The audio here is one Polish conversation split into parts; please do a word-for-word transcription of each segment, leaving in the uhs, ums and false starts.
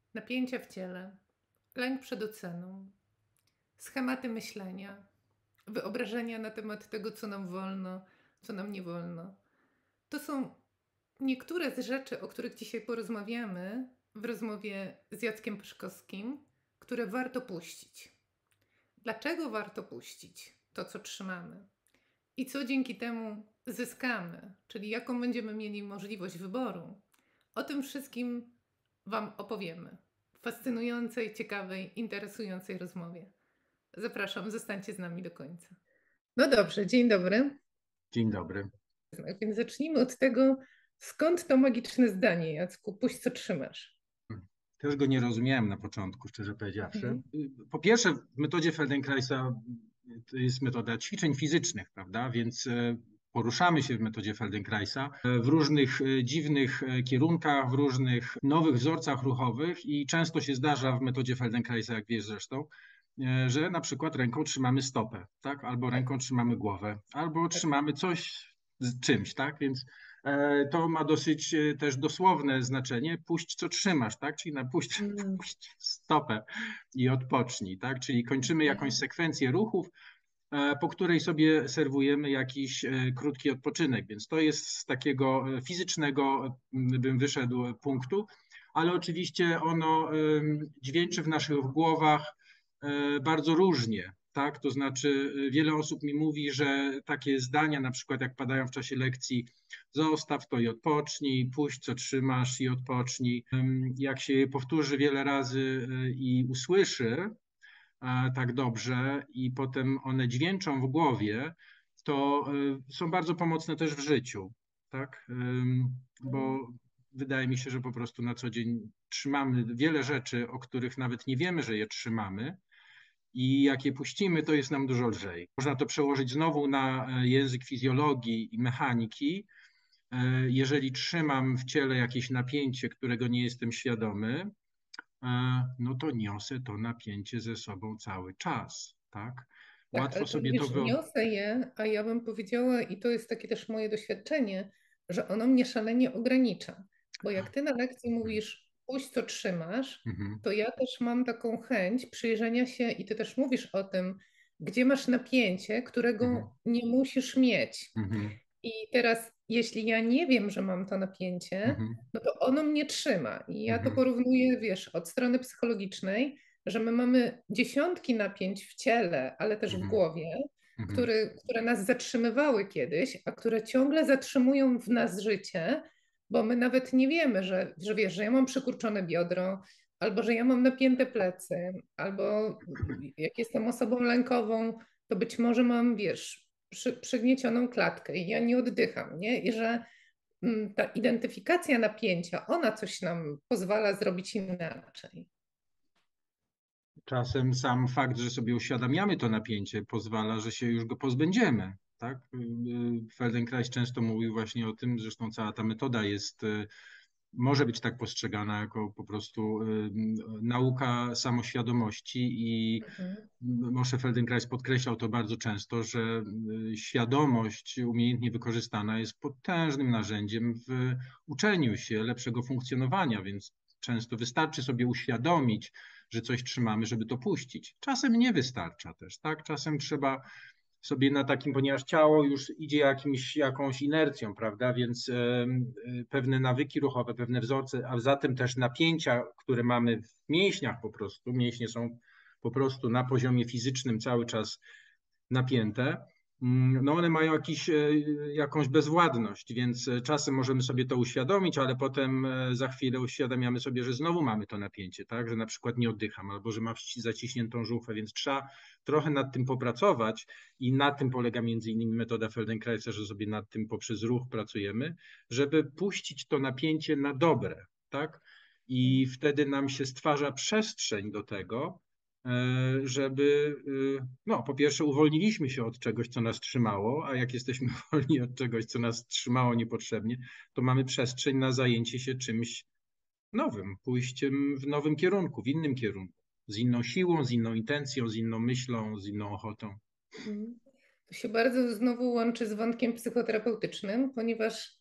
Napięcia w ciele, lęk przed oceną, schematy myślenia, wyobrażenia na temat tego, co nam wolno, co nam nie wolno. To są niektóre z rzeczy, o których dzisiaj porozmawiamy w rozmowie z Jackiem Pyszkowskim, które warto puścić. Dlaczego warto puścić to, co trzymamy? I co dzięki temu zyskamy, czyli jaką będziemy mieli możliwość wyboru? O tym wszystkim Wam opowiemy w fascynującej, ciekawej, interesującej rozmowie. Zapraszam, zostańcie z nami do końca. No dobrze, dzień dobry. Dzień dobry. Więc zacznijmy od tego, skąd to magiczne zdanie, Jacku, puść co trzymasz. Też go nie rozumiałem na początku, szczerze powiedziawszy. Mhm. Po pierwsze, w metodzie Feldenkraisa to jest metoda ćwiczeń fizycznych, prawda? Więc poruszamy się w metodzie Feldenkraisa w różnych dziwnych kierunkach, w różnych nowych wzorcach ruchowych i często się zdarza w metodzie Feldenkraisa, jak wiesz zresztą, że na przykład ręką trzymamy stopę, tak? Albo ręką trzymamy głowę, albo trzymamy coś z czymś, tak? Więc to ma dosyć też dosłowne znaczenie, puść co trzymasz, tak? Czyli na puść, Mm. puść stopę i odpocznij, tak? Czyli kończymy jakąś sekwencję ruchów, po której sobie serwujemy jakiś krótki odpoczynek, więc to jest z takiego fizycznego, bym wyszedł, punktu, ale oczywiście ono dźwięczy w naszych głowach bardzo różnie. Tak, to znaczy wiele osób mi mówi, że takie zdania, na przykład jak padają w czasie lekcji, zostaw to i odpocznij, puść co trzymasz i odpocznij. Jak się je powtórzy wiele razy i usłyszy tak dobrze i potem one dźwięczą w głowie, to są bardzo pomocne też w życiu, tak? Bo wydaje mi się, że po prostu na co dzień trzymamy wiele rzeczy, o których nawet nie wiemy, że je trzymamy, i jak je puścimy, to jest nam dużo lżej. Można to przełożyć znowu na język fizjologii i mechaniki. Jeżeli trzymam w ciele jakieś napięcie, którego nie jestem świadomy, no to niosę to napięcie ze sobą cały czas, tak? Tak, Łatwo ale to sobie wiesz, to wyobrazić. niosę je, a ja bym powiedziała, i to jest takie też moje doświadczenie, że ono mnie szalenie ogranicza. Bo jak ty na lekcji mówisz, puść co trzymasz, Mhm. to ja też mam taką chęć przyjrzenia się, i ty też mówisz o tym, gdzie masz napięcie, którego Mhm. nie musisz mieć. Mhm. I teraz, jeśli ja nie wiem, że mam to napięcie, Mhm. no to ono mnie trzyma. I ja to Mhm. porównuję, wiesz, od strony psychologicznej, że my mamy dziesiątki napięć w ciele, ale też w Mhm. głowie, Mhm. który, które nas zatrzymywały kiedyś, a które ciągle zatrzymują w nas życie, bo my nawet nie wiemy, że, że wiesz, że ja mam przykurczone biodro, albo że ja mam napięte plecy, albo jak jestem osobą lękową, to być może mam, wiesz, przy, przygniecioną klatkę i ja nie oddycham, nie? I że mm, ta identyfikacja napięcia, ona coś nam pozwala zrobić inaczej. Czasem sam fakt, że sobie uświadamiamy to napięcie, pozwala, że się już go pozbędziemy. Tak? Feldenkrais często mówił właśnie o tym, zresztą cała ta metoda jest, może być tak postrzegana jako po prostu nauka samoświadomości i Mhm. Moshe Feldenkrais podkreślał to bardzo często, że świadomość umiejętnie wykorzystana jest potężnym narzędziem w uczeniu się lepszego funkcjonowania, więc często wystarczy sobie uświadomić, że coś trzymamy, żeby to puścić. Czasem nie wystarcza też, tak? Czasem trzeba sobie na takim, ponieważ ciało już idzie jakimś, jakąś inercją, prawda? Więc e, pewne nawyki ruchowe, pewne wzorce, a zatem też napięcia, które mamy w mięśniach po prostu, mięśnie są po prostu na poziomie fizycznym cały czas napięte, no one mają jakiś, jakąś bezwładność, więc czasem możemy sobie to uświadomić, ale potem za chwilę uświadamiamy sobie, że znowu mamy to napięcie, tak? Że na przykład nie oddycham albo że mam zaciśniętą żuchwę, więc trzeba trochę nad tym popracować i na tym polega między innymi metoda Feldenkraisa, że sobie nad tym poprzez ruch pracujemy, żeby puścić to napięcie na dobre, tak? I wtedy nam się stwarza przestrzeń do tego, żeby, no po pierwsze uwolniliśmy się od czegoś, co nas trzymało, a jak jesteśmy wolni od czegoś, co nas trzymało niepotrzebnie, to mamy przestrzeń na zajęcie się czymś nowym, pójściem w nowym kierunku, w innym kierunku, z inną siłą, z inną intencją, z inną myślą, z inną ochotą. To się bardzo znowu łączy z wątkiem psychoterapeutycznym, ponieważ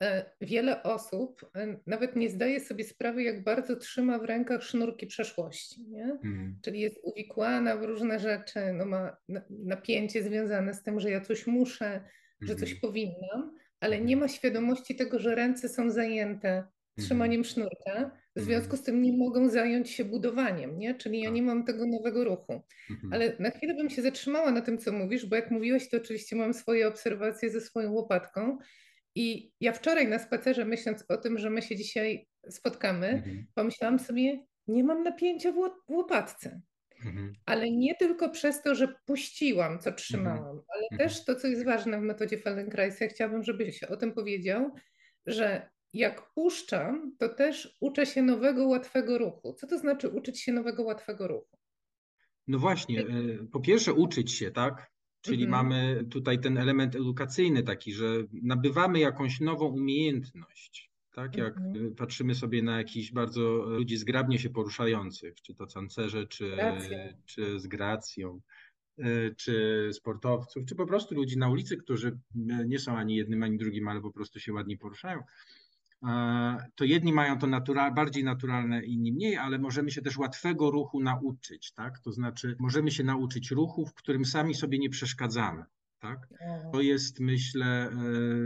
wiele osób nawet nie zdaje sobie sprawy, jak bardzo trzyma w rękach sznurki przeszłości, nie? Mhm. Czyli jest uwikłana w różne rzeczy, no ma napięcie związane z tym, że ja coś muszę, że coś Mhm. powinnam, ale Mhm. nie ma świadomości tego, że ręce są zajęte trzymaniem sznurka, w związku Mhm. z tym nie mogą zająć się budowaniem, nie? Czyli ja Tak. nie mam tego nowego ruchu. Mhm. Ale na chwilę bym się zatrzymała na tym, co mówisz, bo jak mówiłeś, to oczywiście mam swoje obserwacje ze swoją łopatką. I ja wczoraj na spacerze, myśląc o tym, że my się dzisiaj spotkamy, Mhm. pomyślałam sobie, nie mam napięcia w łop- w łopatce. Mhm. Ale nie tylko przez to, że puściłam, co Mhm. trzymałam, ale Mhm. też to, co jest ważne w metodzie Feldenkraisa, chciałabym, żebyś o tym powiedział, że jak puszczam, to też uczę się nowego, łatwego ruchu. Co to znaczy uczyć się nowego, łatwego ruchu? No właśnie, e, po pierwsze uczyć się, tak? Czyli Mhm. mamy tutaj ten element edukacyjny taki, że nabywamy jakąś nową umiejętność. Tak, jak Mhm. e, patrzymy sobie na jakichś bardzo ludzi zgrabnie się poruszających, czy to tancerze, czy, Racja. czy z gracją, e, czy sportowców, czy po prostu ludzi na ulicy, którzy nie są ani jednym, ani drugim, ale po prostu się ładnie poruszają. E, To jedni mają to natura bardziej naturalne, inni mniej, ale możemy się też łatwego ruchu nauczyć, tak? To znaczy możemy się nauczyć ruchu, w którym sami sobie nie przeszkadzamy, tak? To O. jest, myślę, e,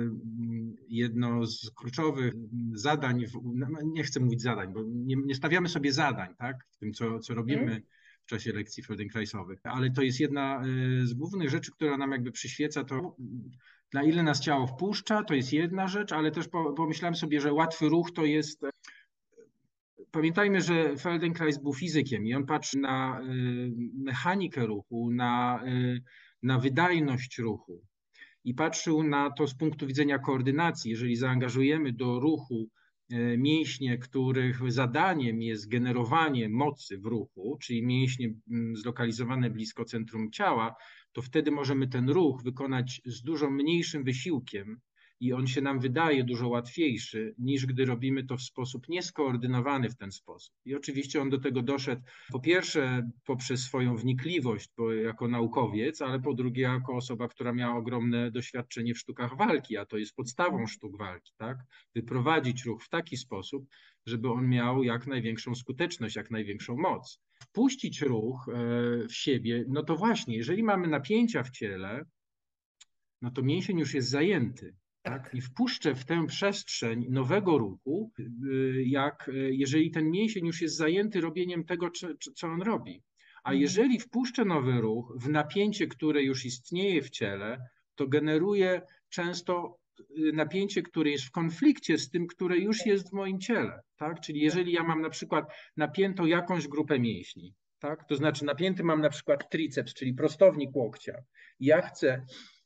jedno z kluczowych zadań, w, no, nie chcę mówić zadań, bo nie, nie stawiamy sobie zadań, tak? W tym, co, co Mhm. robimy w czasie lekcji Feldenkraisowych, ale to jest jedna e, z głównych rzeczy, która nam jakby przyświeca to, na ile nas ciało wpuszcza, to jest jedna rzecz, ale też pomyślałem sobie, że łatwy ruch to jest. Pamiętajmy, że Feldenkrais był fizykiem i on patrzy na y, mechanikę ruchu, na, y, na wydajność ruchu i patrzył na to z punktu widzenia koordynacji. Jeżeli zaangażujemy do ruchu y, mięśnie, których zadaniem jest generowanie mocy w ruchu, czyli mięśnie zlokalizowane blisko centrum ciała, to wtedy możemy ten ruch wykonać z dużo mniejszym wysiłkiem i on się nam wydaje dużo łatwiejszy, niż gdy robimy to w sposób nieskoordynowany w ten sposób. I oczywiście on do tego doszedł po pierwsze poprzez swoją wnikliwość, bo jako naukowiec, ale po drugie jako osoba, która miała ogromne doświadczenie w sztukach walki, a to jest podstawą sztuk walki, tak? Wyprowadzić ruch w taki sposób, żeby on miał jak największą skuteczność, jak największą moc. Wpuścić ruch w siebie, no to właśnie, jeżeli mamy napięcia w ciele, no to mięsień już jest zajęty. Tak? Tak. I wpuszczę w tę przestrzeń nowego ruchu, jak jeżeli ten mięsień już jest zajęty robieniem tego, co on robi. A Mhm. jeżeli wpuszczę nowy ruch w napięcie, które już istnieje w ciele, to generuje często napięcie, które jest w konflikcie z tym, które już jest w moim ciele. Tak? Czyli jeżeli ja mam na przykład napiętą jakąś grupę mięśni, tak? To znaczy napięty mam na przykład triceps, czyli prostownik łokcia. Ja chcę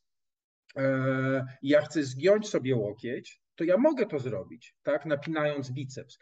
ja chcę zgiąć sobie łokieć, to ja mogę to zrobić, tak, napinając biceps.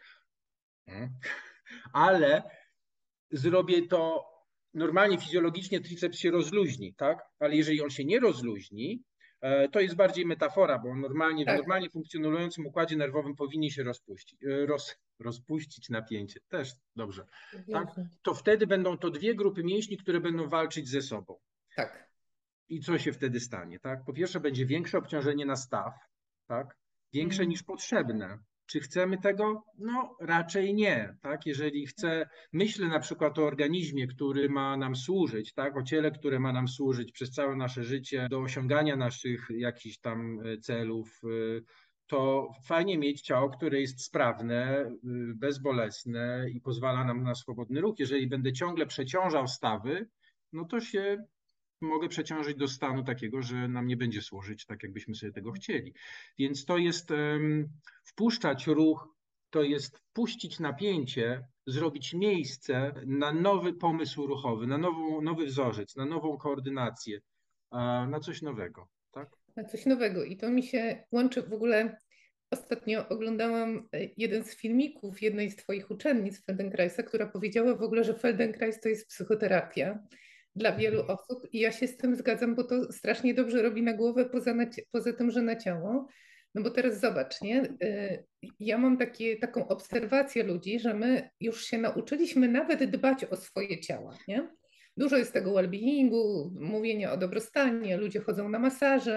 Ale zrobię to normalnie, fizjologicznie triceps się rozluźni, tak? Ale jeżeli on się nie rozluźni, to jest bardziej metafora, bo normalnie w Tak. normalnie funkcjonującym układzie nerwowym powinien się rozpuścić, roz, rozpuścić napięcie. Też dobrze. Tak? To wtedy będą to dwie grupy mięśni, które będą walczyć ze sobą. Tak. I co się wtedy stanie? Tak? Po pierwsze, będzie większe obciążenie na staw, tak? Większe niż potrzebne. Czy chcemy tego? No raczej nie. Tak? Jeżeli chcę, myślę na przykład o organizmie, który ma nam służyć, tak? O ciele, które ma nam służyć przez całe nasze życie do osiągania naszych jakichś tam celów, to fajnie mieć ciało, które jest sprawne, bezbolesne i pozwala nam na swobodny ruch. Jeżeli będę ciągle przeciążał stawy, no to się mogę przeciążyć do stanu takiego, że nam nie będzie służyć tak, jakbyśmy sobie tego chcieli. Więc to jest um, wpuszczać ruch, to jest wpuścić napięcie, zrobić miejsce na nowy pomysł ruchowy, na nową, nowy wzorzec, na nową koordynację, na coś nowego. Tak? Na coś nowego. I to mi się łączy w ogóle. Ostatnio oglądałam jeden z filmików jednej z Twoich uczennic Feldenkraisa, która powiedziała w ogóle, że Feldenkrais to jest psychoterapia dla wielu osób i ja się z tym zgadzam, bo to strasznie dobrze robi na głowę poza, na, poza tym, że na ciało. No bo teraz zobacz, nie? Ja mam takie, taką obserwację ludzi, że my już się nauczyliśmy nawet dbać o swoje ciała, nie? Dużo jest tego well-beingu, mówienia o dobrostanie, ludzie chodzą na masaże,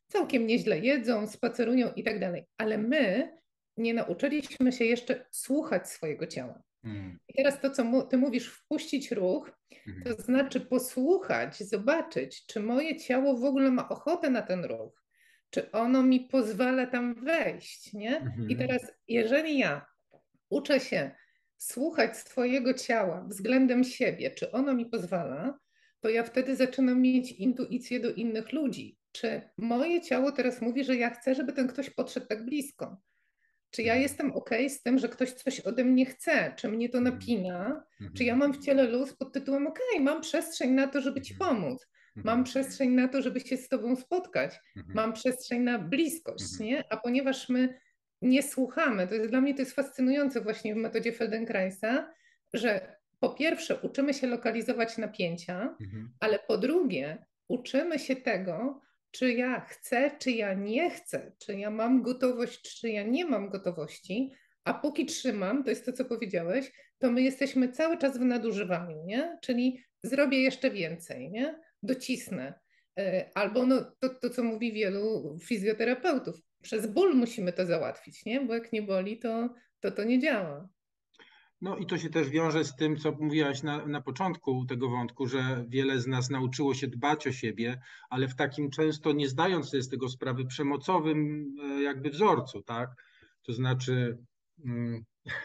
całkiem nieźle jedzą, spacerują i tak dalej. Ale my nie nauczyliśmy się jeszcze słuchać swojego ciała. Mm. I teraz to, co mu, ty mówisz, wpuścić ruch, to znaczy posłuchać, zobaczyć, czy moje ciało w ogóle ma ochotę na ten ruch, czy ono mi pozwala tam wejść, nie? Mhm. I teraz, jeżeli ja uczę się słuchać swojego ciała względem siebie, czy ono mi pozwala, to ja wtedy zaczynam mieć intuicję do innych ludzi. Czy moje ciało teraz mówi, że ja chcę, żeby ten ktoś podszedł tak blisko? Czy ja jestem ok z tym, że ktoś coś ode mnie chce? Czy mnie to napina? Czy ja mam w ciele luz pod tytułem ok, mam przestrzeń na to, żeby ci pomóc. Mam przestrzeń na to, żeby się z tobą spotkać. Mam przestrzeń na bliskość, nie? A ponieważ my nie słuchamy, to jest dla mnie to jest fascynujące właśnie w metodzie Feldenkraisa, że po pierwsze uczymy się lokalizować napięcia, ale po drugie uczymy się tego, czy ja chcę, czy ja nie chcę, czy ja mam gotowość, czy ja nie mam gotowości, a póki trzymam, to jest to, co powiedziałeś, to my jesteśmy cały czas w nadużywaniu, nie? Czyli zrobię jeszcze więcej, nie? Docisnę. Albo no, to, to, co mówi wielu fizjoterapeutów, przez ból musimy to załatwić, nie? Bo jak nie boli, to to, to nie działa. No i to się też wiąże z tym, co mówiłaś na, na początku tego wątku, że wiele z nas nauczyło się dbać o siebie, ale w takim często nie zdając sobie z tego sprawy przemocowym jakby wzorcu, tak? To znaczy hmm,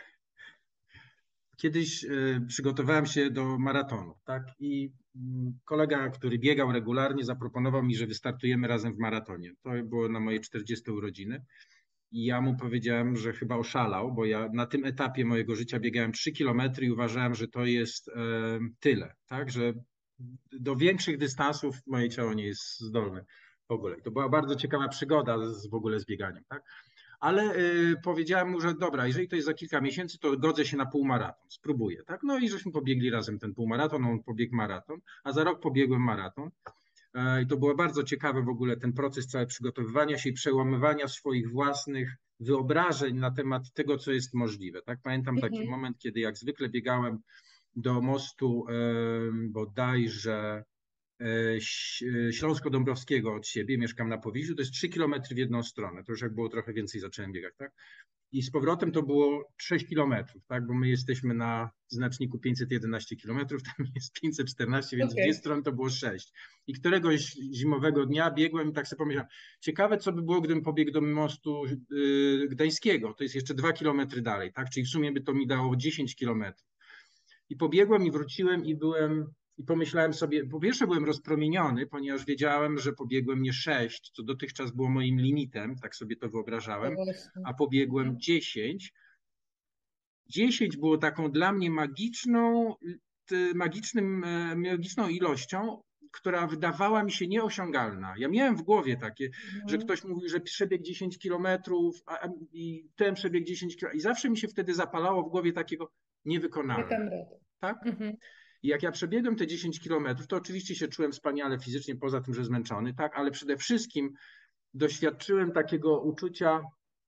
kiedyś przygotowałem się do maratonu, tak? I kolega, który biegał regularnie, zaproponował mi, że wystartujemy razem w maratonie. To było na moje czterdzieste urodziny. I ja mu powiedziałem, że chyba oszalał, bo ja na tym etapie mojego życia biegałem trzy kilometry i uważałem, że to jest e, tyle, tak? Że do większych dystansów moje ciało nie jest zdolne w ogóle. I to była bardzo ciekawa przygoda z, w ogóle z bieganiem, tak? Ale y, powiedziałem mu, że dobra, jeżeli to jest za kilka miesięcy, to godzę się na półmaraton, spróbuję, tak? No i żeśmy pobiegli razem ten półmaraton, on pobiegł maraton, a za rok pobiegłem maraton. I to było bardzo ciekawe w ogóle ten proces cały przygotowywania się i przełamywania swoich własnych wyobrażeń na temat tego, co jest możliwe. Tak? Pamiętam taki Mhm. moment, kiedy jak zwykle biegałem do mostu e, bodajże e, Śląsko-Dąbrowskiego od siebie, mieszkam na Powiślu, to jest trzy kilometry w jedną stronę, to już jak było trochę więcej zacząłem biegać, tak? I z powrotem to było sześć kilometrów, tak? Bo my jesteśmy na znaczniku pięćset jedenaście kilometrów, tam jest pięćset czternaście, więc Okay. dwie strony to było sześć. I któregoś zimowego dnia biegłem i tak sobie pomyślałem, ciekawe co by było, gdybym pobiegł do mostu yy, gdańskiego, to jest jeszcze dwa kilometry dalej, tak? Czyli w sumie by to mi dało dziesięć kilometrów. I pobiegłem i wróciłem i byłem, i pomyślałem sobie, po pierwsze byłem rozpromieniony, ponieważ wiedziałem, że pobiegłem nie sześć, co dotychczas było moim limitem, tak sobie to wyobrażałem, a pobiegłem dziesięć. dziesięć było taką dla mnie magiczną, magicznym, magiczną ilością, która wydawała mi się nieosiągalna. Ja miałem w głowie takie, mhm. że ktoś mówił, że przebiegł dziesięć kilometrów a, i ten przebiegł dziesięć kilometrów i zawsze mi się wtedy zapalało w głowie takiego niewykonalne. Tak? Mhm. I jak ja przebiegłem te dziesięć kilometrów, to oczywiście się czułem wspaniale fizycznie, poza tym, że zmęczony, tak, ale przede wszystkim doświadczyłem takiego uczucia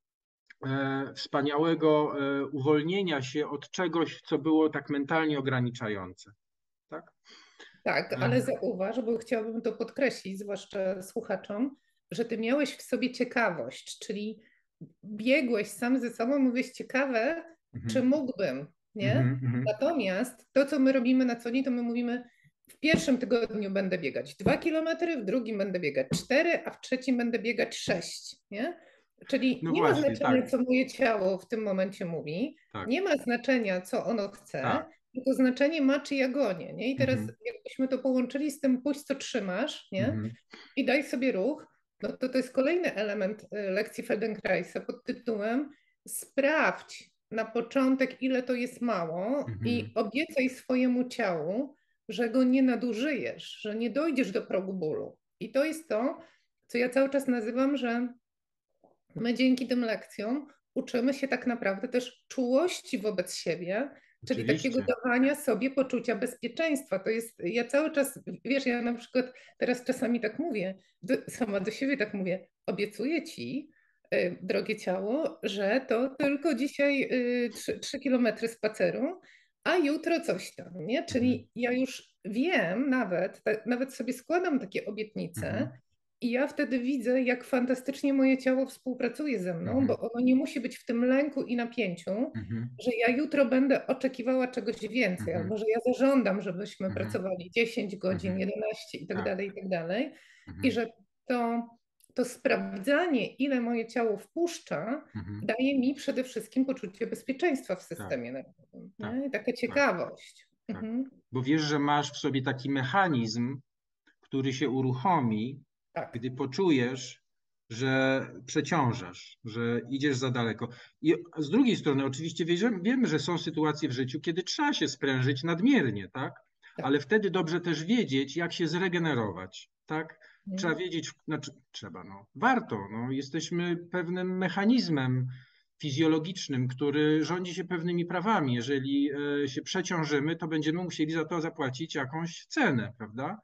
e, wspaniałego e, uwolnienia się od czegoś, co było tak mentalnie ograniczające. Tak, tak, ale zauważ, bo chciałabym to podkreślić, zwłaszcza słuchaczom, że ty miałeś w sobie ciekawość, czyli biegłeś sam ze sobą, mówiłeś ciekawe, mhm. czy mógłbym, nie? Mhm, Natomiast to, co my robimy na co dzień, to my mówimy, w pierwszym tygodniu będę biegać dwa kilometry, w drugim będę biegać cztery, a w trzecim będę biegać sześć, nie? Czyli no nie właśnie, ma znaczenia, tak. co moje ciało w tym momencie mówi, tak. nie ma znaczenia, co ono chce, tak. tylko znaczenie ma, czy ja gonię, nie? I teraz mhm. jakbyśmy to połączyli z tym pójść, co trzymasz, nie? Mhm. I daj sobie ruch, no to to jest kolejny element lekcji Feldenkraisa pod tytułem sprawdź na początek, ile to jest mało mhm. i obiecaj swojemu ciału, że go nie nadużyjesz, że nie dojdziesz do progu bólu. I to jest to, co ja cały czas nazywam, że my dzięki tym lekcjom uczymy się tak naprawdę też czułości wobec siebie, czyli Oczywiście. takiego dawania sobie poczucia bezpieczeństwa. To jest, ja cały czas, wiesz, ja na przykład teraz czasami tak mówię, do, sama do siebie tak mówię, obiecuję ci, y, drogie ciało, że to tylko dzisiaj y, trzy kilometry spaceru, a jutro coś tam, nie? Czyli ja już wiem nawet, ta, nawet sobie składam takie obietnice, mhm. I ja wtedy widzę, jak fantastycznie moje ciało współpracuje ze mną, Mhm. bo ono nie musi być w tym lęku i napięciu, Mhm. że ja jutro będę oczekiwała czegoś więcej, Mhm. albo że ja zażądam, żebyśmy Mhm. pracowali dziesięć godzin, Mhm. jedenaście i tak Tak. dalej, i tak dalej. Mhm. I że to, to sprawdzanie, ile moje ciało wpuszcza, Mhm. daje mi przede wszystkim poczucie bezpieczeństwa w systemie nerwowym. Tak. Nie? I taka Tak. ciekawość. Tak. Mhm. Bo wiesz, że masz w sobie taki mechanizm, który się uruchomi, Tak. gdy poczujesz, że przeciążasz, że idziesz za daleko. I z drugiej strony oczywiście wiemy, wiemy, że są sytuacje w życiu, kiedy trzeba się sprężyć nadmiernie, tak? Tak. Ale wtedy dobrze też wiedzieć, jak się zregenerować, tak? Mhm. Trzeba wiedzieć, znaczy trzeba, no, warto, no, jesteśmy pewnym mechanizmem fizjologicznym, który rządzi się pewnymi prawami. Jeżeli e, się przeciążymy, to będziemy musieli za to zapłacić jakąś cenę, prawda?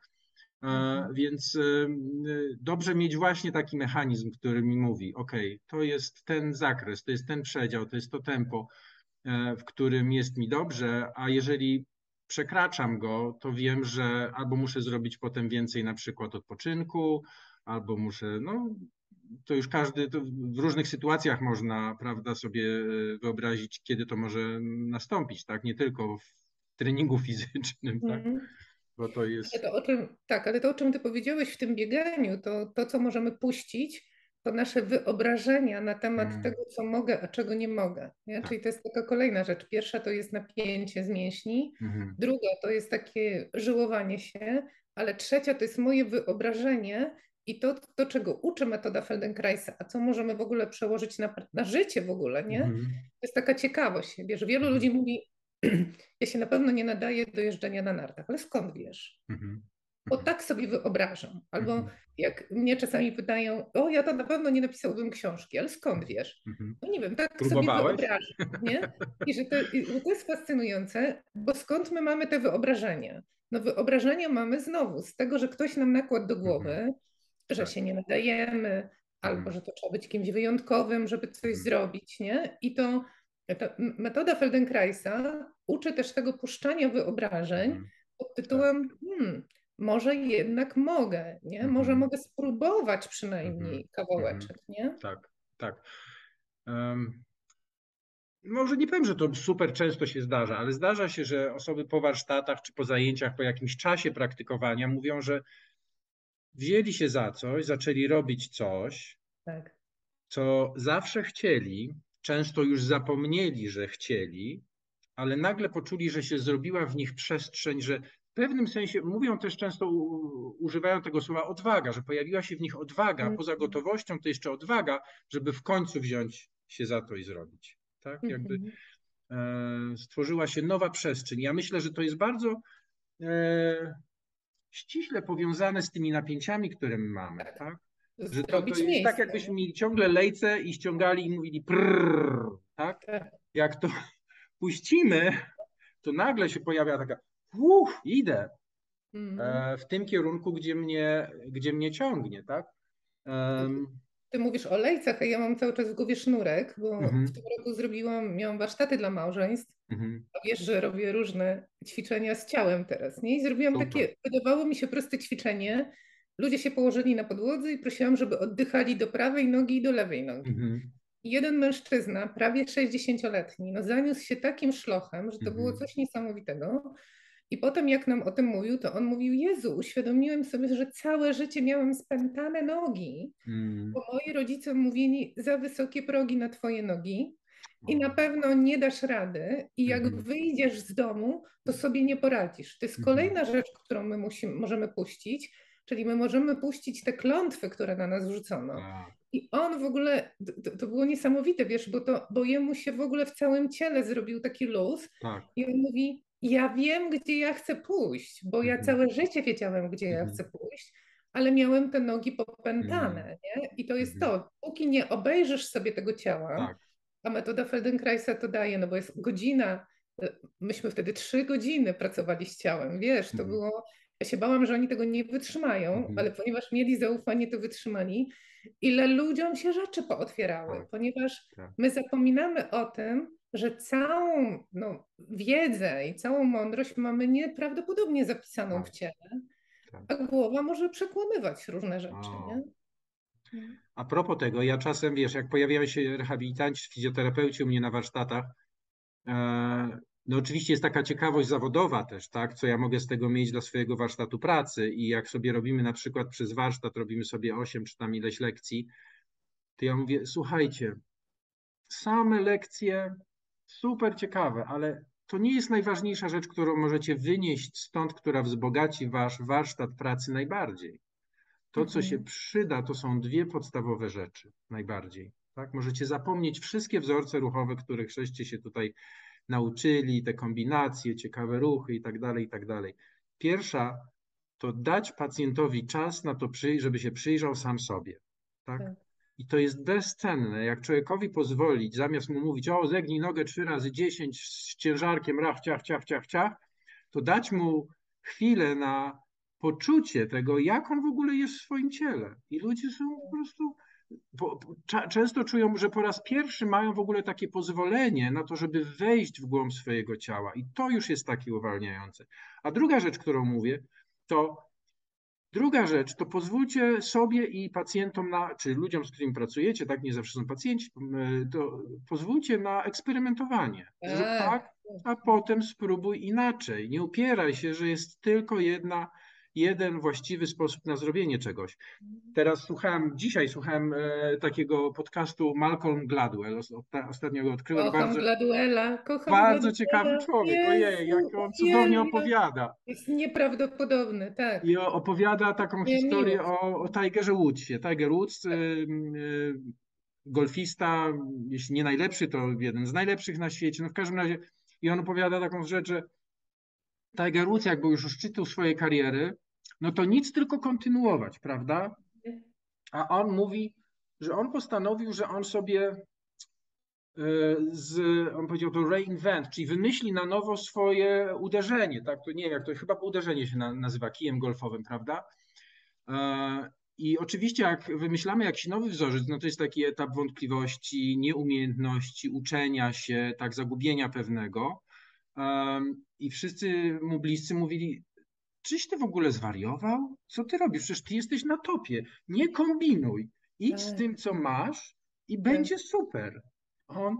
Mhm. Więc e, dobrze mieć właśnie taki mechanizm, który mi mówi, ok, to jest ten zakres, to jest ten przedział, to jest to tempo, e, w którym jest mi dobrze, a jeżeli przekraczam go, to wiem, że albo muszę zrobić potem więcej na przykład odpoczynku, albo muszę, no to już każdy, to w różnych sytuacjach można, prawda, sobie wyobrazić, kiedy to może nastąpić, tak? Nie tylko w treningu fizycznym, tak? Mhm. Bo to jest... Ale to o czym, tak, ale to o czym ty powiedziałeś w tym bieganiu, to, to co możemy puścić, to nasze wyobrażenia na temat Mm, tego, co mogę, a czego nie mogę. Nie? tak. Czyli to jest taka kolejna rzecz. Pierwsza to jest napięcie z mięśni, Mhm. druga to jest takie żyłowanie się, ale trzecia to jest moje wyobrażenie i to, to czego uczy metoda Feldenkraisa, a co możemy w ogóle przełożyć na, na życie w ogóle, nie? Mhm. To jest taka ciekawość. Wiesz, wielu Mhm. ludzi mówi, ja się na pewno nie nadaję do jeżdżenia na nartach, ale skąd wiesz? Mhm. Bo Mhm. tak sobie wyobrażam. Albo Mhm. jak mnie czasami pytają, o ja to na pewno nie napisałbym książki, ale skąd wiesz? Mhm. No nie wiem, tak sobie Próbowałeś? wyobrażam, nie? I że to, i że to jest fascynujące, bo skąd my mamy te wyobrażenia? No wyobrażenia mamy znowu z tego, że ktoś nam nakładł do głowy, Mhm. że Tak. się nie nadajemy, albo Mhm. że to trzeba być kimś wyjątkowym, żeby coś Mhm. zrobić, nie? I to ta metoda Feldenkraisa uczy też tego puszczania wyobrażeń Mhm. pod Tak. tytułem hmm, może jednak mogę, nie? Może Mhm. mogę spróbować Mhm. przynajmniej Mhm. kawałeczek, nie? Tak, tak. Um, może nie powiem, że to super często się zdarza, ale zdarza się, że osoby po warsztatach czy po zajęciach, po jakimś czasie praktykowania mówią, że wzięli się za coś, zaczęli robić coś, Tak. co zawsze chcieli, często już zapomnieli, że chcieli, ale nagle poczuli, że się zrobiła w nich przestrzeń, że w pewnym sensie, mówią też często, u, używają tego słowa odwaga, że pojawiła się w nich odwaga, poza Mhm. gotowością to jeszcze odwaga, żeby w końcu wziąć się za to i zrobić. Tak, jakby Mhm. e, stworzyła się nowa przestrzeń. Ja myślę, że to jest bardzo e, ściśle powiązane z tymi napięciami, które my mamy, tak? Że to, to Zrobić jest tak, miejsce, jakbyśmy nie? mieli ciągle lejce i ściągali i mówili prrr, tak? Tak. Jak to puścimy, to nagle się pojawia taka, uff, idę Mhm. e, w tym kierunku, gdzie mnie, gdzie mnie ciągnie, tak? Um, Ty mówisz o lejcach, a ja mam cały czas w głowie sznurek, bo w mhm, tym roku zrobiłam, miałam warsztaty dla małżeństw, mhm, a wiesz, że robię różne ćwiczenia z ciałem teraz, nie? I zrobiłam super. takie, wydawało mi się proste ćwiczenie. Ludzie się położyli na podłodze i prosiłam, żeby oddychali do prawej nogi i do lewej nogi. Mhm, I jeden mężczyzna, prawie sześćdziesięcioletni, no zaniósł się takim szlochem, że to było mhm, coś niesamowitego. I potem jak nam o tym mówił, to on mówił, Jezu, uświadomiłem sobie, że całe życie miałem spętane nogi, mhm. bo moi rodzice mówili, za wysokie progi na twoje nogi i na O, pewno nie dasz rady i jak mhm, wyjdziesz z domu, to sobie nie poradzisz. To jest mhm. kolejna rzecz, którą my musimy, możemy puścić, czyli my możemy puścić te klątwy, które na nas wrzucono. Tak, I on w ogóle, to, to było niesamowite, wiesz, bo, to, bo jemu się w ogóle w całym ciele zrobił taki luz tak. i on mówi, ja wiem, gdzie ja chcę pójść, bo ja Mhm, całe życie wiedziałem, gdzie ja mhm, chcę pójść, ale miałem te nogi mhm, popętane, nie? I to jest mhm. to, póki nie obejrzysz sobie tego ciała, Tak. a metoda Feldenkraisa to daje, no bo jest godzina, e, myśmy wtedy trzy godziny pracowali z ciałem, wiesz, to Mhm, było, ja się bałam, że oni tego nie wytrzymają, mhm. ale ponieważ mieli zaufanie, to wytrzymali. Ile ludziom się rzeczy pootwierały, Tak, ponieważ tak, my zapominamy o tym, że całą no, wiedzę i całą mądrość mamy nieprawdopodobnie zapisaną w tak, ciele. tak. A głowa może przekłamywać różne rzeczy, O. nie? A propos tego, ja czasem, wiesz, jak pojawiają się rehabilitanci, fizjoterapeuci u mnie na warsztatach, e, no oczywiście jest taka ciekawość zawodowa też, tak, co ja mogę z tego mieć dla swojego warsztatu pracy i jak sobie robimy na przykład przez warsztat, robimy sobie osiem czy tam ileś lekcji, to ja mówię, słuchajcie, same lekcje super ciekawe, ale to nie jest najważniejsza rzecz, którą możecie wynieść stąd, która wzbogaci wasz warsztat pracy najbardziej. To, co się Mhm. przyda, to są dwie podstawowe rzeczy najbardziej. Tak? Możecie zapomnieć wszystkie wzorce ruchowe, których żeście się tutaj nauczyli, te kombinacje, ciekawe ruchy i tak dalej, i tak dalej. Pierwsza to dać pacjentowi czas na to, żeby się przyjrzał sam sobie. Tak? Tak. I to jest bezcenne. Jak człowiekowi pozwolić, zamiast mu mówić, o, zegnij nogę trzy razy dziesięć z ciężarkiem, rach, ciach, ciach, ciach, ciach, to dać mu chwilę na poczucie tego, jak on w ogóle jest w swoim ciele. I ludzie są po prostu, po, cza, często czują, że po raz pierwszy mają w ogóle takie pozwolenie na to, żeby wejść w głąb swojego ciała. I to już jest takie uwalniające. A druga rzecz, którą mówię, to Druga rzecz, to pozwólcie sobie i pacjentom, na, czy ludziom, z którymi pracujecie, tak, nie zawsze są pacjenci, to pozwólcie na eksperymentowanie. Zrób Tak. tak, a potem spróbuj inaczej. Nie upieraj się, że jest tylko jedna, jeden właściwy sposób na zrobienie czegoś. Teraz słuchałem, dzisiaj słuchałem e, takiego podcastu Malcolm Gladwell, ostatnio go odkryłem, Kocham bardzo, Gladwella, kocham bardzo ciekawy Gladwella. człowiek, ojej, jak Jezu, on cudownie uwielbiam. opowiada. Jest nieprawdopodobny, tak. I opowiada taką Nie, historię miłość. o, o Tigerze Woodsie. Tiger Woods, y, y, golfista, jeśli nie najlepszy, to jeden z najlepszych na świecie. No w każdym razie, i on opowiada taką rzecz, że Tiger Woods, jak był już u szczytu swojej kariery, no to nic, tylko kontynuować, prawda? A on mówi, że on postanowił, że on sobie z, on powiedział to reinvent, czyli wymyśli na nowo swoje uderzenie, tak? To nie wiem, jak to chyba uderzenie się na, nazywa kijem golfowym, prawda? I oczywiście jak wymyślamy jakiś nowy wzorzec, no to jest taki etap wątpliwości, nieumiejętności, uczenia się, tak, zagubienia pewnego. I wszyscy mu bliscy mówili, czyś ty w ogóle zwariował? Co ty robisz? Przecież ty jesteś na topie. Nie kombinuj. Idź z tym, co masz i będzie super. On,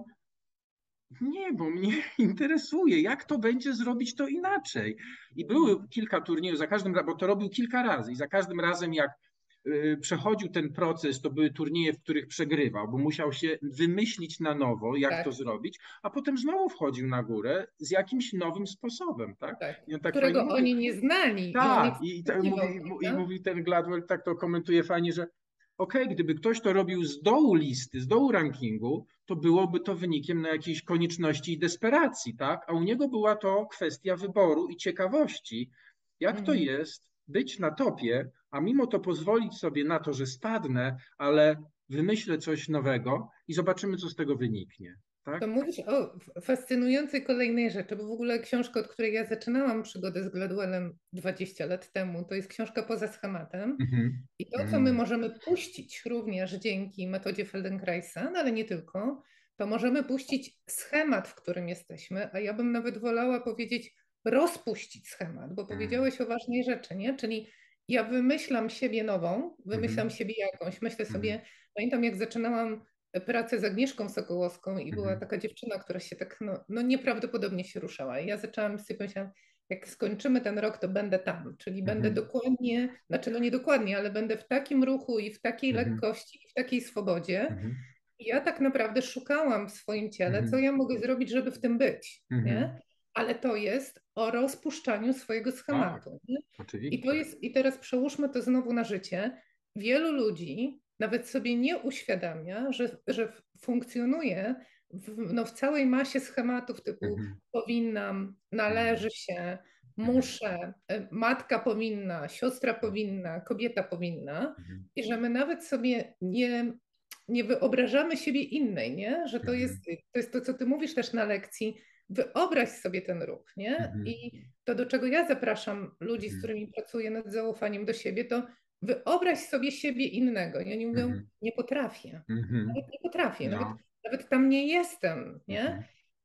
nie, bo mnie interesuje, jak to będzie zrobić to inaczej. I były kilka turniejów, za każdym razem, bo to robił kilka razy i za każdym razem jak y, przechodził ten proces, to były turnieje, w których przegrywał, bo musiał się wymyślić na nowo, jak Tak. to zrobić, a potem znowu wchodził na górę z jakimś nowym sposobem, tak? Tak. I on tak Którego fajnie oni mówił. nie znali. Tak, I, i, on i, mówi, i mówi ten Gladwell, tak to komentuje fajnie, że okej, okay, gdyby ktoś to robił z dołu listy, z dołu rankingu, to byłoby to wynikiem na jakiejś konieczności i desperacji, tak? A u niego była to kwestia wyboru i ciekawości, jak to jest być na topie, a mimo to pozwolić sobie na to, że spadnę, ale wymyślę coś nowego i zobaczymy, co z tego wyniknie. Tak? To mówisz o fascynującej kolejnej rzeczy, bo w ogóle książka, od której ja zaczynałam przygodę z Gladwellem dwadzieścia lat temu, to jest książka Poza schematem. Mm-hmm. I to, co my możemy puścić również dzięki metodzie Feldenkraisa, no ale nie tylko, to możemy puścić schemat, w którym jesteśmy, a ja bym nawet wolała powiedzieć rozpuścić schemat, bo powiedziałeś o ważnej rzeczy, nie? Czyli ja wymyślam siebie nową, wymyślam mm-hmm. siebie jakąś, myślę sobie, mm-hmm. pamiętam jak zaczynałam pracę z Agnieszką Sokołowską i była taka dziewczyna, która się tak no, no nieprawdopodobnie się ruszała. I ja zaczęłam sobie pomyśleć, jak skończymy ten rok, to będę tam, czyli mhm. będę dokładnie, znaczy no nie dokładnie, ale będę w takim ruchu i w takiej mhm. lekkości i w takiej swobodzie. Mhm. I ja tak naprawdę szukałam w swoim ciele, mhm. co ja mogę zrobić, żeby w tym być, mhm. nie? Ale to jest o rozpuszczaniu swojego schematu. Tak, I to jest, i teraz przełóżmy to znowu na życie. Wielu ludzi nawet sobie nie uświadamia, że, że funkcjonuje w, no, w całej masie schematów typu mhm. powinnam, należy się, muszę, matka powinna, siostra powinna, kobieta powinna mhm. i że my nawet sobie nie, nie wyobrażamy siebie innej, nie? Że to mhm. jest, to jest to, co ty mówisz też na lekcji, wyobraź sobie ten ruch, nie? Mhm. I to, do czego ja zapraszam ludzi, mhm. z którymi pracuję nad zaufaniem do siebie, to wyobraź sobie siebie innego. I oni mówią, mm-hmm. nie potrafię. Mm-hmm. Nawet nie potrafię, no. nawet, nawet tam nie jestem, nie? Mm-hmm.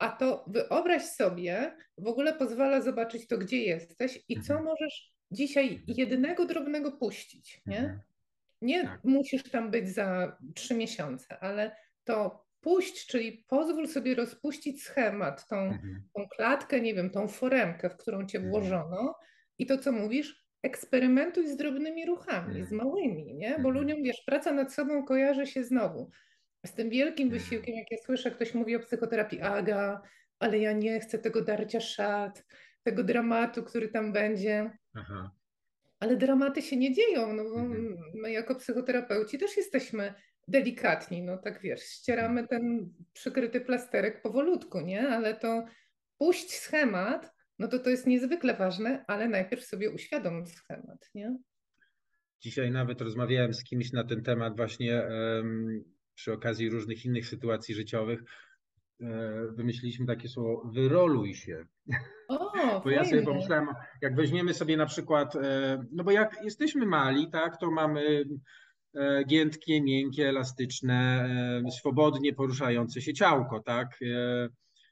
A to wyobraź sobie, w ogóle pozwala zobaczyć to, gdzie jesteś i co Mhm. możesz dzisiaj jednego drobnego puścić, nie? Mhm. Nie Tak. musisz tam być za trzy miesiące, ale to puść, czyli pozwól sobie rozpuścić schemat, tą, Mhm. tą klatkę, nie wiem, tą foremkę, w którą cię Mhm. włożono i to, co mówisz, eksperymentuj z drobnymi ruchami, z Mhm. małymi, nie? Bo Mhm. ludziom, wiesz, praca nad sobą kojarzy się znowu z tym wielkim Mhm. wysiłkiem, jak ja słyszę, ktoś mówi o psychoterapii, Aga, ale ja nie chcę tego darcia szat, tego dramatu, który tam będzie. Aha. Ale dramaty się nie dzieją, no bo Mhm. my jako psychoterapeuci też jesteśmy delikatni, no tak wiesz, Mhm. ścieramy ten przykryty plasterek powolutku, nie? Ale to puść schemat, no to to jest niezwykle ważne, ale najpierw sobie uświadom schemat, nie? Dzisiaj nawet rozmawiałem z kimś na ten temat właśnie em, przy okazji różnych innych sytuacji życiowych. E, wymyśliliśmy takie słowo wyroluj się. O, Bo ja sobie fajne. pomyślałem, jak weźmiemy sobie na przykład, e, no bo jak jesteśmy mali, tak, to mamy e, giętkie, miękkie, elastyczne, e, swobodnie poruszające się ciałko, tak? E,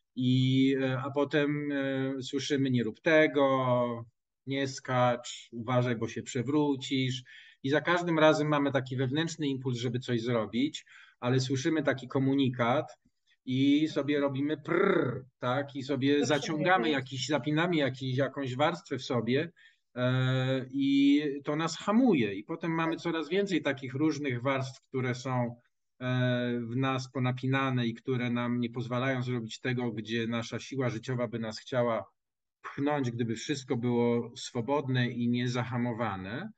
I, e, a potem e, słyszymy nie rób tego, nie skacz, uważaj, bo się przewrócisz. I za każdym razem mamy taki wewnętrzny impuls, żeby coś zrobić, ale słyszymy taki komunikat i sobie robimy prrr, tak? I sobie zaciągamy Zatrzymujemy. jakiś, zapinamy jakiś, jakąś warstwę w sobie e, i to nas hamuje. I potem mamy coraz więcej takich różnych warstw, które są w nas ponapinane i które nam nie pozwalają zrobić tego, gdzie nasza siła życiowa by nas chciała pchnąć, gdyby wszystko było swobodne i niezahamowane,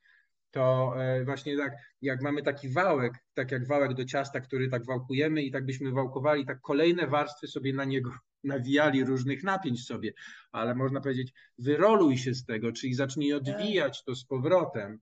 to e, właśnie tak, jak mamy taki wałek, tak jak wałek do ciasta, który tak wałkujemy i tak byśmy wałkowali, tak kolejne warstwy sobie na niego nawijali różnych napięć sobie, ale można powiedzieć, wyroluj się z tego, czyli zacznij Tak. odwijać to z powrotem,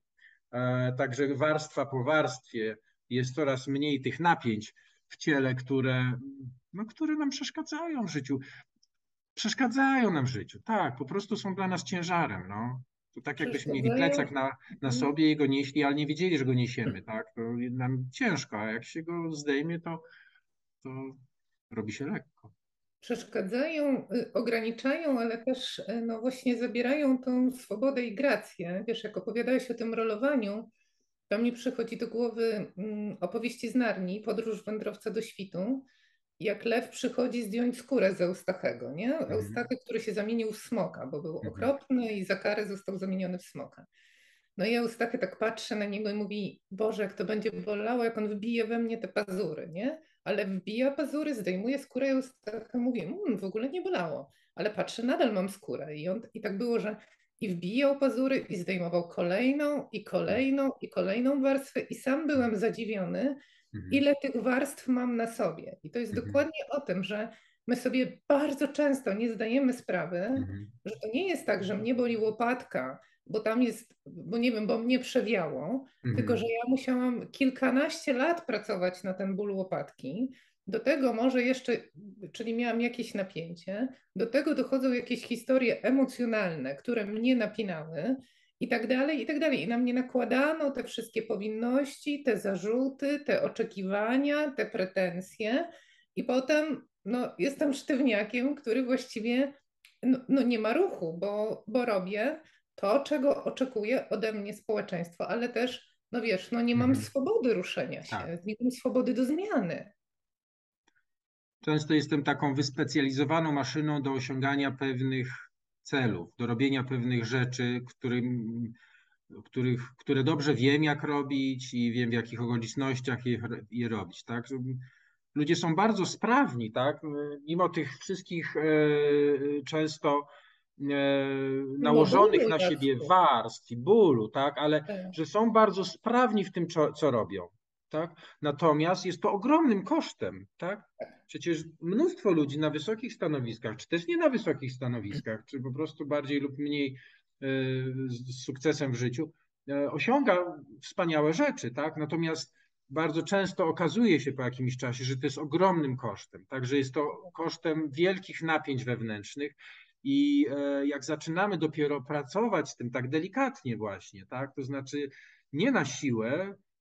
e, także warstwa po warstwie jest coraz mniej tych napięć w ciele, które, no, które nam przeszkadzają w życiu. Przeszkadzają nam w życiu, tak, po prostu są dla nas ciężarem, no. To tak jakbyśmy mieli Przeszkadzają. plecak na, na Mhm. sobie i go nieśli, ale nie wiedzieli, że go niesiemy, tak? To nam ciężko, a jak się go zdejmie, to, to robi się lekko. Przeszkadzają, y, ograniczają, ale też y, no właśnie zabierają tą swobodę i grację. Wiesz, jak opowiadałeś o tym rolowaniu, to mi przychodzi do głowy mm, opowieści z Narni, Podróż wędrowca do świtu, jak lew przychodzi zdjąć skórę z Eustachego, nie? Mhm, Eustachy, który się zamienił w smoka, bo był mhm, okropny i za karę został zamieniony w smoka. No i Eustachy tak patrzy na niego i mówi, Boże, jak to będzie bolało, jak on wbije we mnie te pazury, nie? Ale wbija pazury, zdejmuje skórę Eustachy, mówi, mmm, w ogóle nie bolało, ale patrzę, nadal mam skórę. I, on, i tak było, że i wbijał pazury i zdejmował kolejną i kolejną i kolejną warstwę i sam byłem zadziwiony, mhm, ile tych warstw mam na sobie. I to jest mhm, dokładnie o tym, że my sobie bardzo często nie zdajemy sprawy, mhm, że to nie jest tak, że mnie boli łopatka, bo tam jest, bo nie wiem, bo mnie przewiało, tylko że mhm, ja musiałam kilkanaście lat pracować na ten ból łopatki. Do tego może jeszcze, czyli miałam jakieś napięcie, do tego dochodzą jakieś historie emocjonalne, które mnie napinały i tak dalej, i tak dalej. I na mnie nakładano te wszystkie powinności, te zarzuty, te oczekiwania, te pretensje i potem no, jestem sztywniakiem, który właściwie no, no nie ma ruchu, bo, bo robię to, czego oczekuje ode mnie społeczeństwo, ale też, no wiesz, no nie mam mhm. swobody ruszenia Tak. się, nie mam swobody do zmiany. Często jestem taką wyspecjalizowaną maszyną do osiągania pewnych celów, do robienia pewnych rzeczy, którym, których, które dobrze wiem, jak robić i wiem, w jakich okolicznościach je, je robić, tak? Ludzie są bardzo sprawni, tak? Mimo tych wszystkich e, często e, Mimo nałożonych bólu, na siebie Jacku. warstw i bólu, tak? Ale Tak. że są bardzo sprawni w tym, co, co robią, tak? Natomiast jest to ogromnym kosztem, tak? Przecież mnóstwo ludzi na wysokich stanowiskach, czy też nie na wysokich stanowiskach, czy po prostu bardziej lub mniej e, z sukcesem w życiu, e, osiąga wspaniałe rzeczy, tak? Natomiast bardzo często okazuje się po jakimś czasie, że to jest ogromnym kosztem. Także jest to kosztem wielkich napięć wewnętrznych. I e, jak zaczynamy dopiero pracować z tym tak delikatnie właśnie, tak, to znaczy nie na siłę,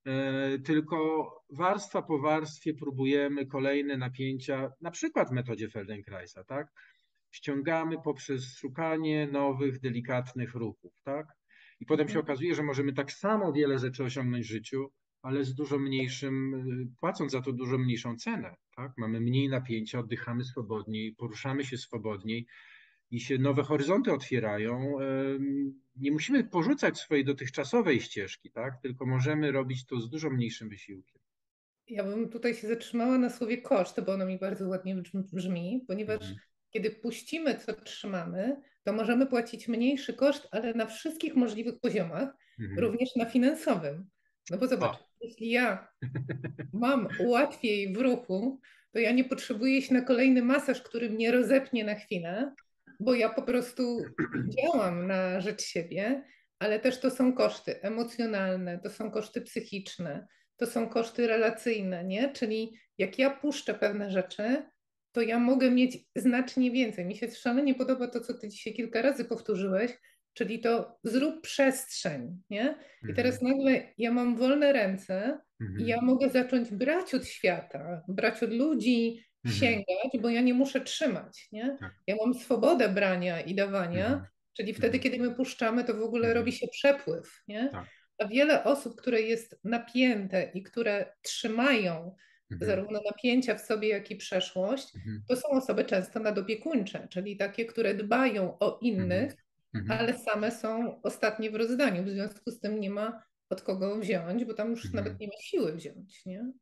tylko warstwa po warstwie próbujemy kolejne napięcia, na przykład w metodzie Feldenkraisa, tak? Ściągamy poprzez szukanie nowych, delikatnych ruchów, tak? I potem się okazuje, że możemy tak samo wiele rzeczy osiągnąć w życiu, ale z dużo mniejszym, płacąc za to dużo mniejszą cenę, tak? Mamy mniej napięcia, oddychamy swobodniej, poruszamy się swobodniej i się nowe horyzonty otwierają. Nie musimy porzucać swojej dotychczasowej ścieżki, tak? Tylko możemy robić to z dużo mniejszym wysiłkiem. Ja bym tutaj się zatrzymała na słowie koszt, bo ono mi bardzo ładnie brzmi, ponieważ mhm. kiedy puścimy, co trzymamy, to możemy płacić mniejszy koszt, ale na wszystkich możliwych poziomach, mhm. również na finansowym. No bo zobacz, o. jeśli ja mam łatwiej w ruchu, to ja nie potrzebuję iść na kolejny masaż, który mnie rozepnie na chwilę, bo ja po prostu działam na rzecz siebie, ale też to są koszty emocjonalne, to są koszty psychiczne, to są koszty relacyjne, nie? Czyli jak ja puszczę pewne rzeczy, to ja mogę mieć znacznie więcej. Mi się szalenie podoba to, co ty dzisiaj kilka razy powtórzyłeś, czyli to zrób przestrzeń, nie? I teraz nagle ja mam wolne ręce i ja mogę zacząć brać od świata, brać od ludzi, sięgać, bo ja nie muszę trzymać, nie? Ja mam swobodę brania i dawania, czyli wtedy, kiedy my puszczamy, to w ogóle robi się przepływ, nie? A wiele osób, które jest napięte i które trzymają zarówno napięcia w sobie, jak i przeszłość, to są osoby często nadopiekuńcze, czyli takie, które dbają o innych, ale same są ostatnie w rozdaniu. W związku z tym nie ma od kogo wziąć, bo tam już mhm. nawet nie ma siły wziąć, nie?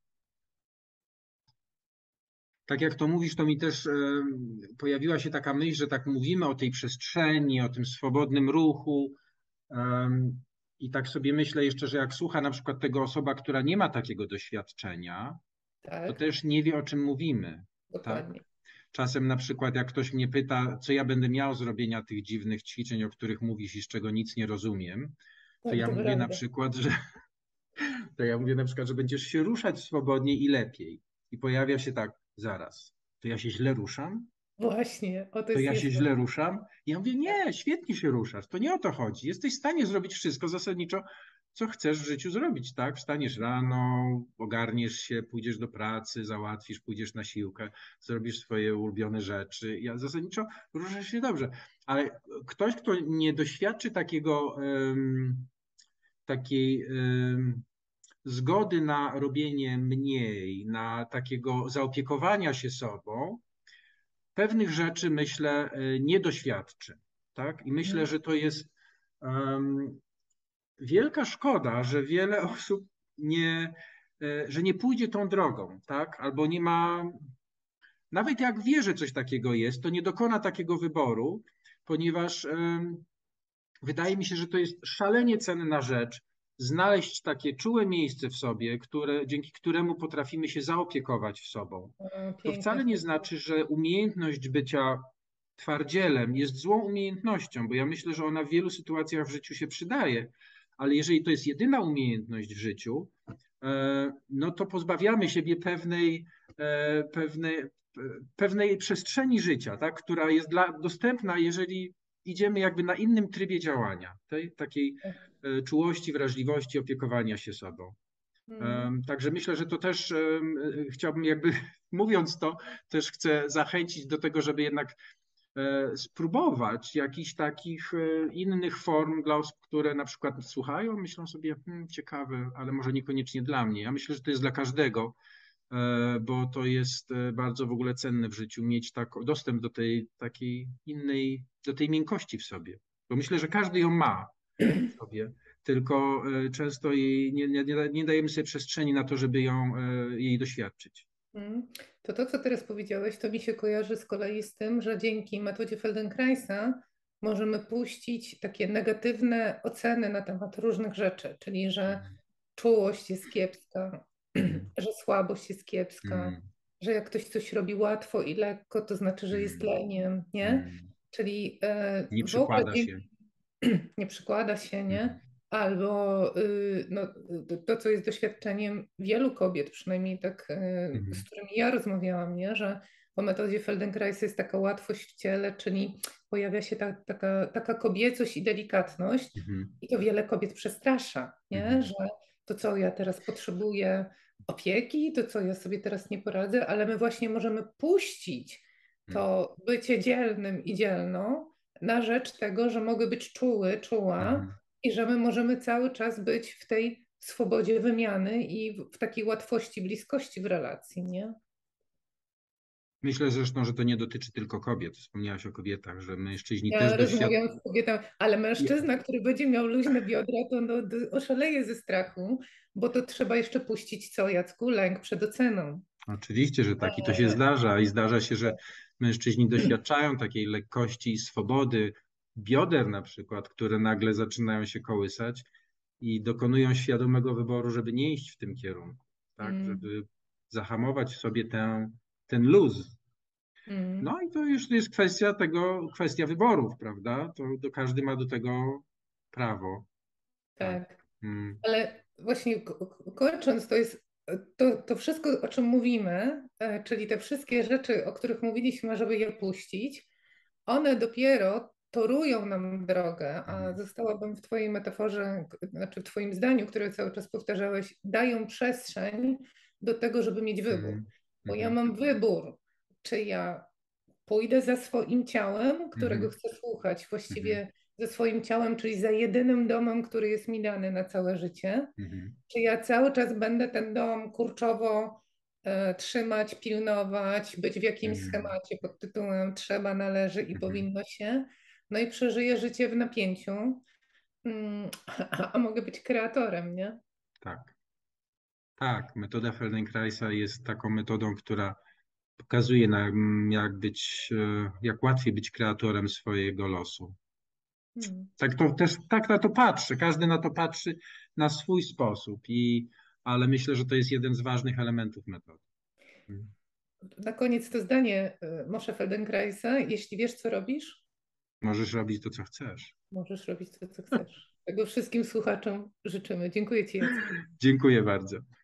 Tak jak to mówisz, to mi też e, pojawiła się taka myśl, że tak mówimy o tej przestrzeni, o tym swobodnym ruchu e, i tak sobie myślę jeszcze, że jak słucha na przykład tego osoba, która nie ma takiego doświadczenia, tak. to też nie wie, o czym mówimy. Dokładnie. Tak? Czasem na przykład jak ktoś mnie pyta, co ja będę miał z robienia tych dziwnych ćwiczeń, o których mówisz i z czego nic nie rozumiem, to ja mówię na przykład, że to ja mówię na przykład, że będziesz się ruszać swobodniej i lepiej. I pojawia się tak, zaraz, to ja się źle ruszam? Właśnie, o to, to jest ja jest... się źle ruszam? I ja mówię, nie, świetnie się ruszasz, to nie o to chodzi. Jesteś w stanie zrobić wszystko zasadniczo, co chcesz w życiu zrobić, tak? Wstaniesz rano, ogarniesz się, pójdziesz do pracy, załatwisz, pójdziesz na siłkę, zrobisz swoje ulubione rzeczy. Ja zasadniczo ruszasz się dobrze. Ale ktoś, kto nie doświadczy takiego, um, takiej um, zgody na robienie mniej, na takiego zaopiekowania się sobą, pewnych rzeczy, myślę, nie doświadczy. Tak? I myślę, że to jest um, wielka szkoda, że wiele osób nie, że nie pójdzie tą drogą, tak? Albo nie ma, nawet jak wie, że coś takiego jest, to nie dokona takiego wyboru, ponieważ um, wydaje mi się, że to jest szalenie cenna rzecz, znaleźć takie czułe miejsce w sobie, które, dzięki któremu potrafimy się zaopiekować w sobą. To wcale nie znaczy, że umiejętność bycia twardzielem jest złą umiejętnością, bo ja myślę, że ona w wielu sytuacjach w życiu się przydaje, ale jeżeli to jest jedyna umiejętność w życiu, no to pozbawiamy siebie pewnej, pewnej, pewnej przestrzeni życia, tak, która jest dla, dostępna, jeżeli idziemy jakby na innym trybie działania, tej takiej czułości, wrażliwości, opiekowania się sobą. Hmm. Także myślę, że to też chciałbym jakby, mówiąc to, też chcę zachęcić do tego, żeby jednak spróbować jakichś takich innych form dla osób, które na przykład słuchają, myślą sobie, hmm, ciekawe, ale może niekoniecznie dla mnie. Ja myślę, że to jest dla każdego, bo to jest bardzo w ogóle cenne w życiu, mieć tak, dostęp do tej takiej innej, do tej miękkości w sobie. Bo myślę, że każdy ją ma w sobie, tylko często jej nie, nie, nie dajemy sobie przestrzeni na to, żeby ją, jej doświadczyć. To to, co teraz powiedziałeś, to mi się kojarzy z kolei z tym, że dzięki metodzie Feldenkraisa możemy puścić takie negatywne oceny na temat różnych rzeczy, czyli że czułość jest kiepska, że słabość jest kiepska, mm. że jak ktoś coś robi łatwo i lekko, to znaczy, że jest leniem, nie? Mm. Czyli e, nie przykłada się. Nie przykłada się, nie? Mm. Albo y, no, to, co jest doświadczeniem wielu kobiet, przynajmniej tak, y, mm. z którymi ja rozmawiałam, nie? Że po metodzie Feldenkraisa jest taka łatwość w ciele, czyli pojawia się ta, taka, taka kobiecość i delikatność mm. i to wiele kobiet przestrasza, nie? Mm. Że to co ja teraz potrzebuję opieki, to co ja sobie teraz nie poradzę, ale my właśnie możemy puścić to bycie dzielnym i dzielną na rzecz tego, że mogę być czuły, czuła Mhm. i że my możemy cały czas być w tej swobodzie wymiany i w, w takiej łatwości, bliskości w relacji, nie? Myślę zresztą, że to nie dotyczy tylko kobiet. Wspomniałaś o kobietach, że mężczyźni też Ja doświadczają. rozmawiam z kobietą, ale mężczyzna, który będzie miał luźne biodra, to no, d- oszaleje ze strachu, bo to trzeba jeszcze puścić co, Jacku? Lęk przed oceną. Oczywiście, że tak i to się zdarza. I zdarza się, że mężczyźni doświadczają takiej lekkości i swobody bioder na przykład, które nagle zaczynają się kołysać i dokonują świadomego wyboru, żeby nie iść w tym kierunku, tak? Mm, Żeby zahamować w sobie ten, ten luz. mm, No i to już jest kwestia tego, kwestia wyborów, prawda? To, to każdy ma do tego prawo. Tak. tak. Mm, Ale właśnie ko- ko- kończąc, to jest to, to wszystko, o czym mówimy, e, czyli te wszystkie rzeczy, o których mówiliśmy, żeby je puścić, one dopiero torują nam drogę, a mhm, zostałabym w Twojej metaforze, k- znaczy w Twoim zdaniu, które cały czas powtarzałeś, dają przestrzeń do tego, żeby mieć wybór. mhm, Bo ja mhm, mam wybór, czy ja pójdę za swoim ciałem, którego mhm, chcę słuchać, mhm, właściwie ze swoim ciałem, czyli za jedynym domem, który jest mi dany na całe życie. mhm, Czy ja cały czas będę ten dom kurczowo e, trzymać, pilnować, być w jakimś mhm, schemacie pod tytułem trzeba, należy i mhm. powinno się, no i przeżyję życie w napięciu, mm, a, a mogę być kreatorem, nie? Tak, tak. Metoda Feldenkraisa jest taką metodą, która pokazuje nam, jak być, e, jak łatwiej być kreatorem swojego losu. Hmm. Tak to też, tak na to patrzę. Każdy na to patrzy na swój sposób, i, ale myślę, że to jest jeden z ważnych elementów metody. Mhm. Na koniec to zdanie e, Moshe Feldenkraisa, jeśli wiesz, co robisz, Możesz robić to, co chcesz. możesz robić to, co chcesz. Tego wszystkim słuchaczom życzymy. Dziękuję Ci, Jacku. Dziękuję bardzo.